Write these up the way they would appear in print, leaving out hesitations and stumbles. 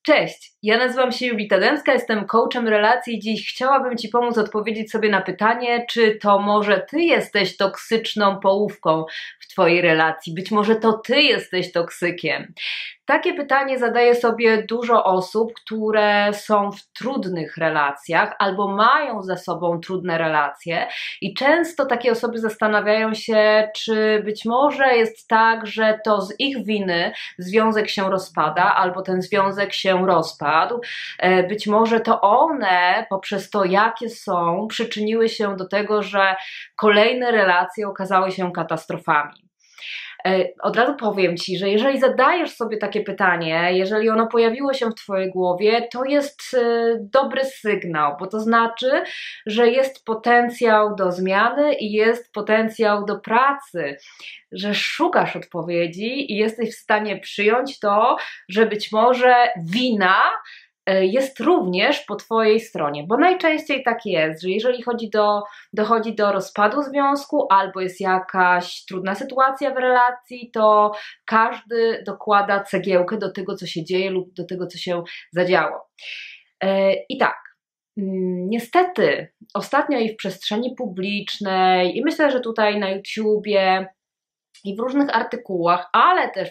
Cześć, ja nazywam się Julita Dębska, jestem coachem relacji i dziś chciałabym Ci pomóc odpowiedzieć sobie na pytanie, czy to może Ty jesteś toksyczną połówką w Twojej relacji, być może to Ty jesteś toksykiem. Takie pytanie zadaje sobie dużo osób, które są w trudnych relacjach albo mają ze sobą trudne relacje i często takie osoby zastanawiają się, czy być może jest tak, że to z ich winy związek się rozpada albo ten związek się rozpadł. Być może to one poprzez to, jakie są, przyczyniły się do tego, że kolejne relacje okazały się katastrofami. Od razu powiem Ci, że jeżeli zadajesz sobie takie pytanie, jeżeli ono pojawiło się w Twojej głowie, to jest dobry sygnał, bo to znaczy, że jest potencjał do zmiany i jest potencjał do pracy, że szukasz odpowiedzi i jesteś w stanie przyjąć to, że być może wina jest również po Twojej stronie, bo najczęściej tak jest, że jeżeli dochodzi do rozpadu związku albo jest jakaś trudna sytuacja w relacji, to każdy dokłada cegiełkę do tego, co się dzieje lub do tego, co się zadziało. I tak, niestety ostatnio i w przestrzeni publicznej i myślę, że tutaj na YouTubie i w różnych artykułach, ale też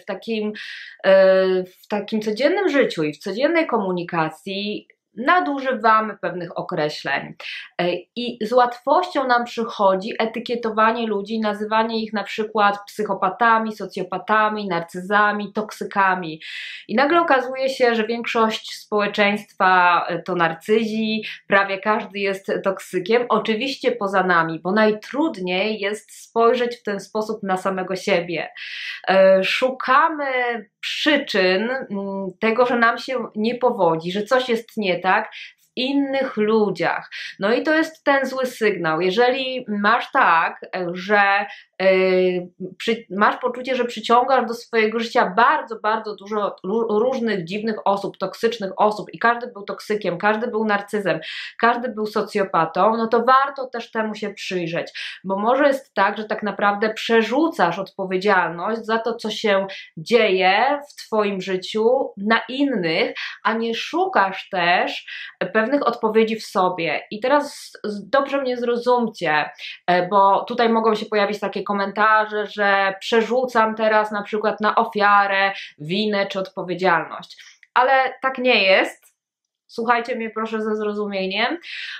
w takim codziennym życiu i w codziennej komunikacji nadużywamy pewnych określeń i z łatwością nam przychodzi etykietowanie ludzi, nazywanie ich na przykład psychopatami, socjopatami, narcyzami, toksykami i nagle okazuje się, że większość społeczeństwa to narcyzi, prawie każdy jest toksykiem, oczywiście poza nami, bo najtrudniej jest spojrzeć w ten sposób na samego siebie. Szukamy przyczyn tego, że nam się nie powodzi, że coś jest nie tak w innych ludziach. No i to jest ten zły sygnał. Jeżeli masz tak, że masz poczucie, że przyciągasz do swojego życia bardzo, bardzo dużo różnych dziwnych osób, toksycznych osób i każdy był toksykiem, każdy był narcyzem, każdy był socjopatą, no to warto też temu się przyjrzeć, bo może jest tak, że tak naprawdę przerzucasz odpowiedzialność za to, co się dzieje w Twoim życiu na innych, a nie szukasz też pewnych odpowiedzi w sobie. I teraz dobrze mnie zrozumcie, bo tutaj mogą się pojawić takie komentarze, że przerzucam teraz na przykład na ofiarę winę czy odpowiedzialność. Ale tak nie jest. Słuchajcie mnie proszę ze zrozumieniem.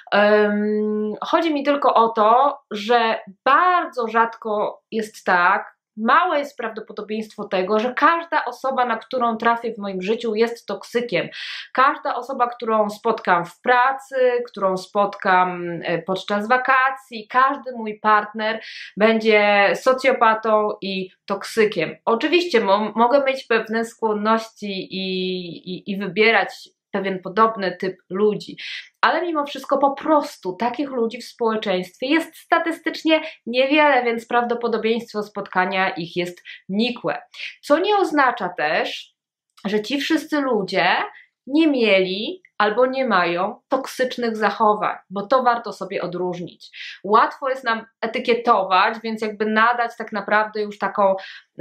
Chodzi mi tylko o to, że bardzo rzadko jest tak, małe jest prawdopodobieństwo tego, że każda osoba, na którą trafię w moim życiu, jest toksykiem. Każda osoba, którą spotkam w pracy, którą spotkam podczas wakacji, każdy mój partner będzie socjopatą i toksykiem. Oczywiście mogę mieć pewne skłonności i wybierać pewien podobny typ ludzi, ale mimo wszystko po prostu takich ludzi w społeczeństwie jest statystycznie niewiele, więc prawdopodobieństwo spotkania ich jest nikłe. Co nie oznacza też, że ci wszyscy ludzie nie mieli albo nie mają toksycznych zachowań, bo to warto sobie odróżnić. Łatwo jest nam etykietować, więc jakby nadać tak naprawdę już taką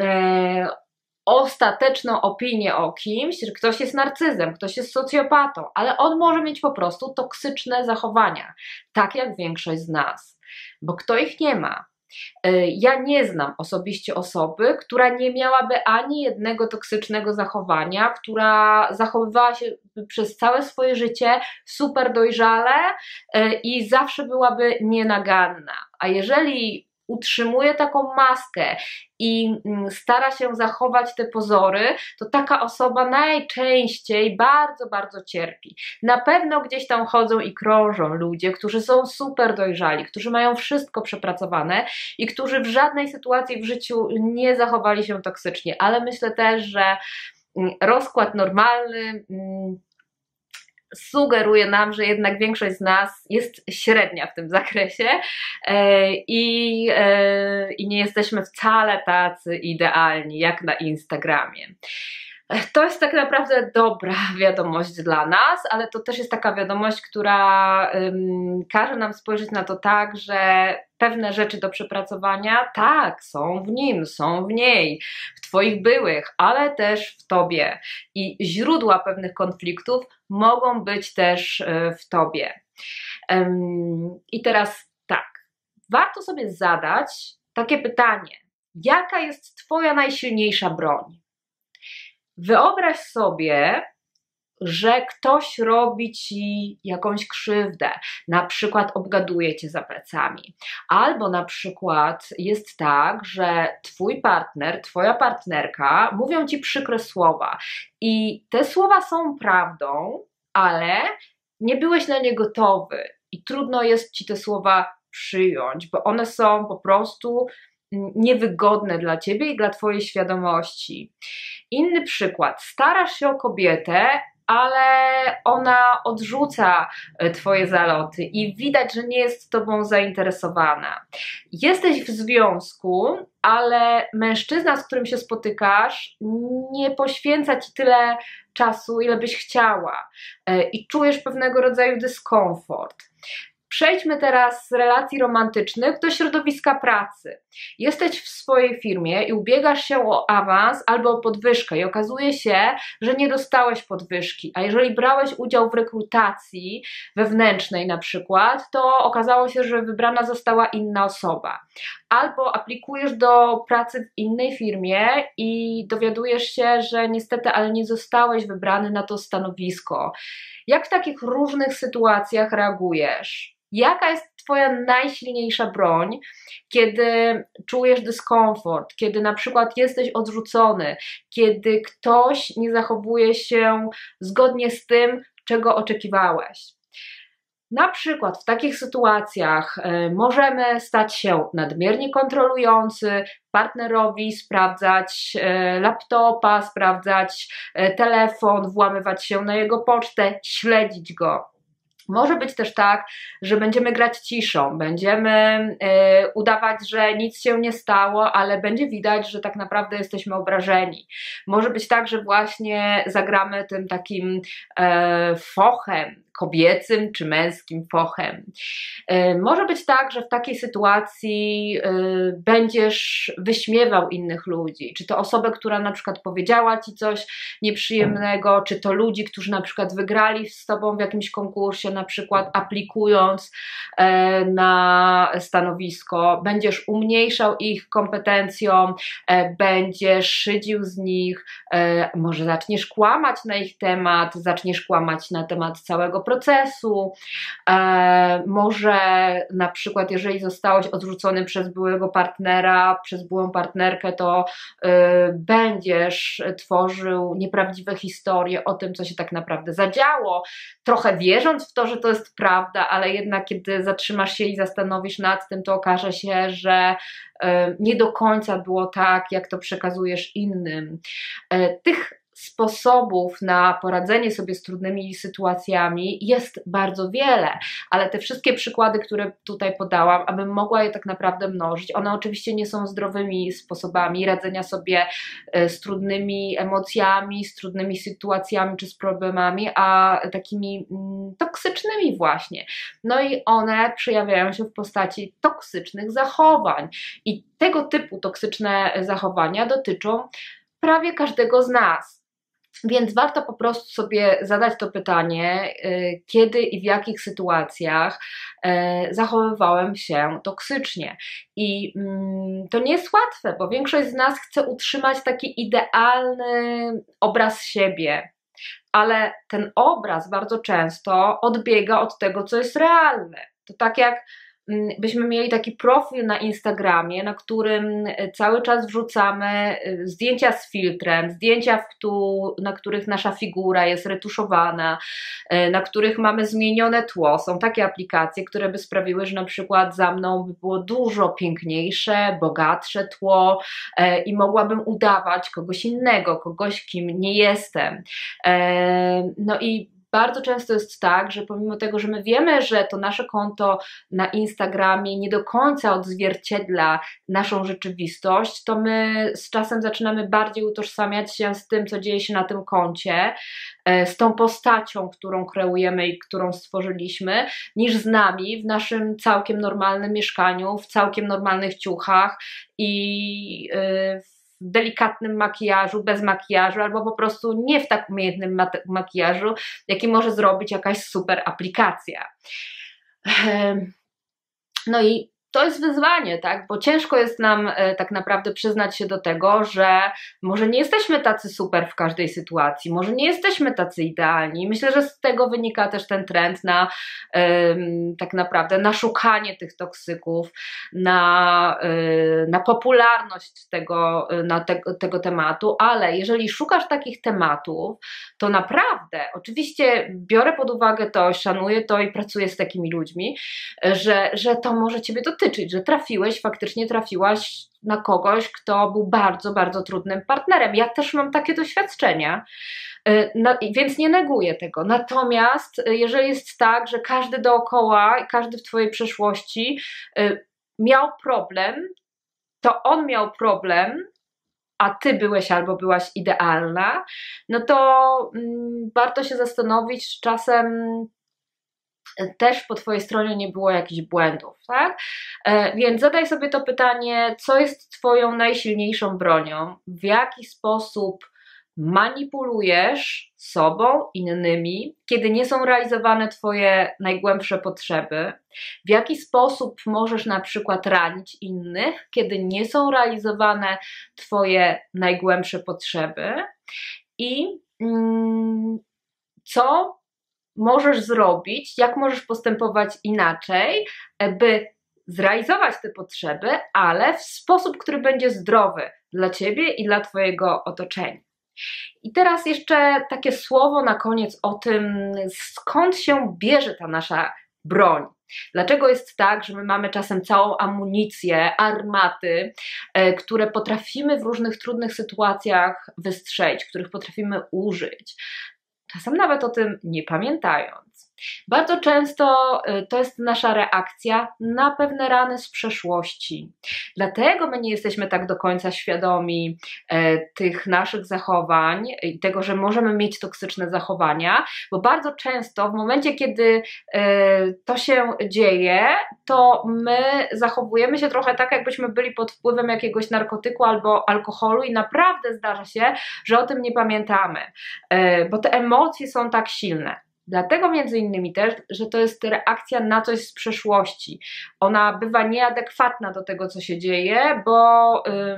ostateczną opinię o kimś, że ktoś jest narcyzem, ktoś jest socjopatą, ale on może mieć po prostu toksyczne zachowania, tak jak większość z nas, bo kto ich nie ma? Ja nie znam osobiście osoby, która nie miałaby ani jednego toksycznego zachowania, która zachowywała się przez całe swoje życie super dojrzale i zawsze byłaby nienaganna. A jeżeli utrzymuje taką maskę i stara się zachować te pozory, to taka osoba najczęściej bardzo, bardzo cierpi. Na pewno gdzieś tam chodzą i krążą ludzie, którzy są super dojrzali, którzy mają wszystko przepracowane i którzy w żadnej sytuacji w życiu nie zachowali się toksycznie, ale myślę też, że rozkład normalny sugeruje nam, że jednak większość z nas jest średnia w tym zakresie i nie jesteśmy wcale tacy idealni jak na Instagramie. To jest tak naprawdę dobra wiadomość dla nas, ale to też jest taka wiadomość, która każe nam spojrzeć na to tak, że pewne rzeczy do przepracowania, tak, są w nim, są w niej, w Twoich byłych, ale też w Tobie. I źródła pewnych konfliktów mogą być też w Tobie. I teraz tak, warto sobie zadać takie pytanie: jaka jest Twoja najsilniejsza broń? Wyobraź sobie, że ktoś robi Ci jakąś krzywdę, na przykład obgaduje Cię za plecami, albo na przykład jest tak, że Twój partner, Twoja partnerka mówią Ci przykre słowa i te słowa są prawdą, ale nie byłeś na nie gotowy i trudno jest Ci te słowa przyjąć, bo one są po prostu niewygodne dla Ciebie i dla Twojej świadomości. Inny przykład. Starasz się o kobietę, ale ona odrzuca Twoje zaloty i widać, że nie jest Tobą zainteresowana. Jesteś w związku, ale mężczyzna, z którym się spotykasz, nie poświęca Ci tyle czasu, ile byś chciała i czujesz pewnego rodzaju dyskomfort. Przejdźmy teraz z relacji romantycznych do środowiska pracy. Jesteś w swojej firmie i ubiegasz się o awans albo o podwyżkę i okazuje się, że nie dostałeś podwyżki, a jeżeli brałeś udział w rekrutacji wewnętrznej na przykład, to okazało się, że wybrana została inna osoba. Albo aplikujesz do pracy w innej firmie i dowiadujesz się, że niestety, ale nie zostałeś wybrany na to stanowisko. Jak w takich różnych sytuacjach reagujesz? Jaka jest Twoja najsilniejsza broń, kiedy czujesz dyskomfort, kiedy na przykład jesteś odrzucony, kiedy ktoś nie zachowuje się zgodnie z tym, czego oczekiwałeś? Na przykład w takich sytuacjach możemy stać się nadmiernie kontrolujący, partnerowi sprawdzać laptopa, sprawdzać telefon, włamywać się na jego pocztę, śledzić go. Może być też tak, że będziemy grać ciszą, będziemy udawać, że nic się nie stało, ale będzie widać, że tak naprawdę jesteśmy obrażeni. Może być tak, że właśnie zagramy tym takim fochem, kobiecym czy męskim fochem. Może być tak, że w takiej sytuacji będziesz wyśmiewał innych ludzi, czy to osobę, która na przykład powiedziała Ci coś nieprzyjemnego, czy to ludzi, którzy na przykład wygrali z Tobą w jakimś konkursie, na przykład aplikując na stanowisko, będziesz umniejszał ich kompetencjom, będziesz szydził z nich, może zaczniesz kłamać na ich temat, zaczniesz kłamać na temat całego procesu, może na przykład jeżeli zostałeś odrzucony przez byłego partnera, przez byłą partnerkę, to będziesz tworzył nieprawdziwe historie o tym, co się tak naprawdę zadziało, trochę wierząc w to, że to jest prawda, ale jednak kiedy zatrzymasz się i zastanowisz nad tym, to okaże się, że nie do końca było tak, jak to przekazujesz innym. Tych sposobów na poradzenie sobie z trudnymi sytuacjami jest bardzo wiele, ale te wszystkie przykłady, które tutaj podałam, abym mogła je tak naprawdę mnożyć, one oczywiście nie są zdrowymi sposobami radzenia sobie z trudnymi emocjami, z trudnymi sytuacjami czy z problemami, a takimi toksycznymi właśnie. No i one przejawiają się w postaci toksycznych zachowań i tego typu toksyczne zachowania dotyczą prawie każdego z nas. Więc warto po prostu sobie zadać to pytanie, kiedy i w jakich sytuacjach zachowywałem się toksycznie. I to nie jest łatwe, bo większość z nas chce utrzymać taki idealny obraz siebie, ale ten obraz bardzo często odbiega od tego, co jest realne. To tak jak byśmy mieli taki profil na Instagramie, na którym cały czas wrzucamy zdjęcia z filtrem, zdjęcia, na których nasza figura jest retuszowana, na których mamy zmienione tło. Są takie aplikacje, które by sprawiły, że na przykład za mną by było dużo piękniejsze, bogatsze tło i mogłabym udawać kogoś innego, kogoś, kim nie jestem. No i bardzo często jest tak, że pomimo tego, że my wiemy, że to nasze konto na Instagramie nie do końca odzwierciedla naszą rzeczywistość, to my z czasem zaczynamy bardziej utożsamiać się z tym, co dzieje się na tym koncie, z tą postacią, którą kreujemy i którą stworzyliśmy, niż z nami w naszym całkiem normalnym mieszkaniu, w całkiem normalnych ciuchach i w delikatnym makijażu, bez makijażu, albo po prostu nie w tak umiejętnym makijażu, jaki może zrobić jakaś super aplikacja. No i to jest wyzwanie, tak? Bo ciężko jest nam tak naprawdę przyznać się do tego, że może nie jesteśmy tacy super w każdej sytuacji, może nie jesteśmy tacy idealni. Myślę, że z tego wynika też ten trend na tak naprawdę na szukanie tych toksyków, na popularność tego tematu, ale jeżeli szukasz takich tematów, to naprawdę, oczywiście biorę pod uwagę to, szanuję to i pracuję z takimi ludźmi, że to może Ciebie dotyczyć, że faktycznie trafiłaś na kogoś, kto był bardzo, bardzo trudnym partnerem. Ja też mam takie doświadczenia, więc nie neguję tego. Natomiast jeżeli jest tak, że każdy dookoła i każdy w Twojej przeszłości miał problem, to on miał problem, a Ty byłeś albo byłaś idealna, no to warto się zastanowić, czy czasem też po Twojej stronie nie było jakichś błędów, tak? Więc zadaj sobie to pytanie, co jest Twoją najsilniejszą bronią, w jaki sposób manipulujesz sobą, innymi, kiedy nie są realizowane Twoje najgłębsze potrzeby, w jaki sposób możesz na przykład ranić innych, kiedy nie są realizowane Twoje najgłębsze potrzeby i co możesz zrobić, jak możesz postępować inaczej, by zrealizować te potrzeby, ale w sposób, który będzie zdrowy dla Ciebie i dla Twojego otoczenia. I teraz jeszcze takie słowo na koniec o tym, skąd się bierze ta nasza broń. Dlaczego jest tak, że my mamy czasem całą amunicję, armaty, które potrafimy w różnych trudnych sytuacjach wystrzelić, których potrafimy użyć, czasem nawet o tym nie pamiętając. Bardzo często to jest nasza reakcja na pewne rany z przeszłości. Dlatego my nie jesteśmy tak do końca świadomi tych naszych zachowań i tego, że możemy mieć toksyczne zachowania, bo bardzo często w momencie, kiedy to się dzieje, to my zachowujemy się trochę tak, jakbyśmy byli pod wpływem jakiegoś narkotyku albo alkoholu i naprawdę zdarza się, że o tym nie pamiętamy, bo te emocje są tak silne. Dlatego między innymi też, że to jest reakcja na coś z przeszłości. Ona bywa nieadekwatna do tego, co się dzieje, bo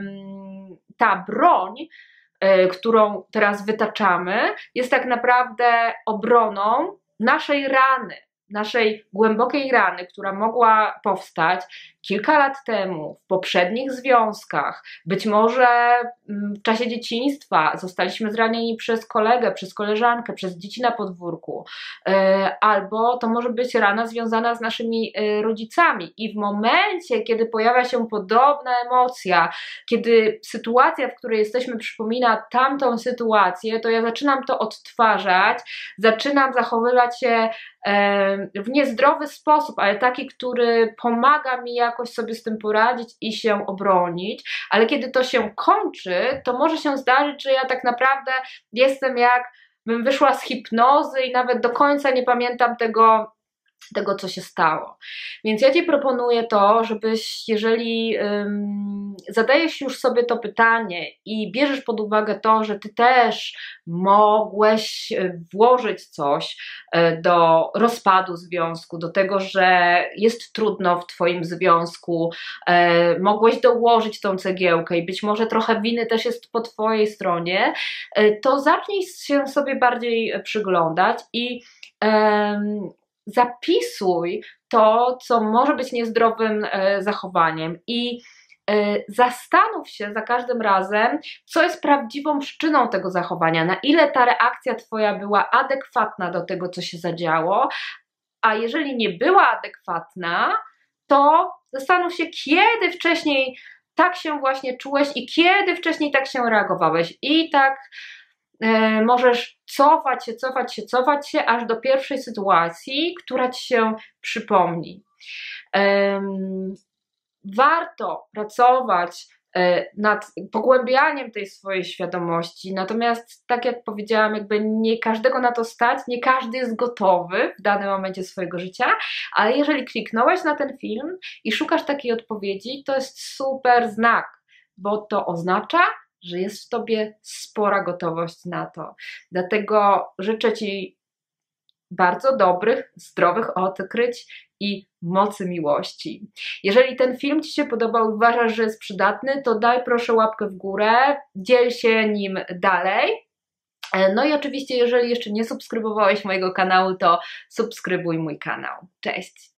ta broń, którą teraz wytaczamy, jest tak naprawdę obroną naszej rany, naszej głębokiej rany, która mogła powstać kilka lat temu, w poprzednich związkach, być może w czasie dzieciństwa zostaliśmy zranieni przez kolegę, przez koleżankę, przez dzieci na podwórku, albo to może być rana związana z naszymi rodzicami i w momencie, kiedy pojawia się podobna emocja, kiedy sytuacja, w której jesteśmy, przypomina tamtą sytuację, to ja zaczynam to odtwarzać, zaczynam zachowywać się w niezdrowy sposób, ale taki, który pomaga mi jakoś sobie z tym poradzić i się obronić, ale kiedy to się kończy, to może się zdarzyć, że ja tak naprawdę jestem jakbym wyszła z hipnozy i nawet do końca nie pamiętam tego, co się stało. Więc ja Ci proponuję to, żebyś, jeżeli zadajesz już sobie to pytanie i bierzesz pod uwagę to, że Ty też mogłeś włożyć coś do rozpadu związku, do tego, że jest trudno w Twoim związku, mogłeś dołożyć tą cegiełkę i być może trochę winy też jest po Twojej stronie, to zacznij się sobie bardziej przyglądać i zapisuj to, co może być niezdrowym zachowaniem i zastanów się za każdym razem, co jest prawdziwą przyczyną tego zachowania, na ile ta reakcja Twoja była adekwatna do tego, co się zadziało, a jeżeli nie była adekwatna, to zastanów się, kiedy wcześniej tak się właśnie czułeś i kiedy wcześniej tak się reagowałeś i tak możesz cofać się, aż do pierwszej sytuacji, która ci się przypomni. Warto pracować nad pogłębianiem tej swojej świadomości, natomiast tak jak powiedziałam, jakby nie każdego na to stać, nie każdy jest gotowy w danym momencie swojego życia, ale jeżeli kliknąłeś na ten film i szukasz takiej odpowiedzi, to jest super znak, bo to oznacza, że jest w tobie spora gotowość na to. Dlatego życzę ci bardzo dobrych, zdrowych odkryć i mocy miłości. Jeżeli ten film ci się podobał i uważasz, że jest przydatny, to daj proszę łapkę w górę, dziel się nim dalej. No i oczywiście, jeżeli jeszcze nie subskrybowałeś mojego kanału, to subskrybuj mój kanał. Cześć!